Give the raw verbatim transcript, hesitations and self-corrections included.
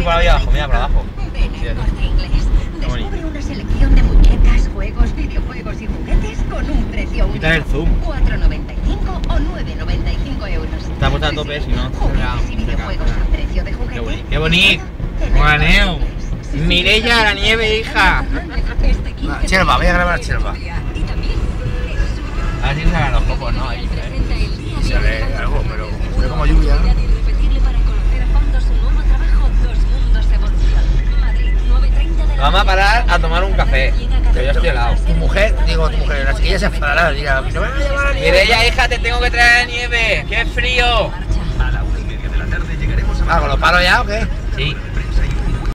por ahí abajo, mira por abajo. Ven al Corte Inglés. Descubre una selección de muñecas, juegos, videojuegos y juguetes con un precio único. Quita el zoom. cuatro noventa y cinco o nueve noventa y cinco euros. Está puesta a tope, si no. Juguetes y videojuegos a precio de juguete. ¡Qué bonito! ¡Guaneo! ¡Mireya, la nieve, hija! Ah, Chelva, voy a grabar a Chelva. A ver si salen los copos, ¿no? Ahí, ¿eh? Sale algo, pero fue como lluvia. Vamos a parar a tomar un café, que yo estoy helado. Tu mujer, digo tu mujer, la chiquilla se enfadará, dirá, no me van a llevar a la nieve. Mireya, hija, te tengo que traer nieve, ¡qué frío! Ah, ¿con los palos ya o qué? Sí.